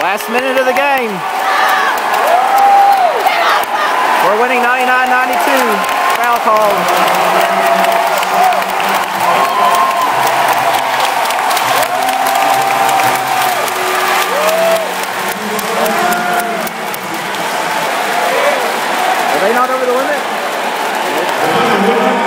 Last minute of the game. We're winning 99-92. Foul call. Are they not over the limit?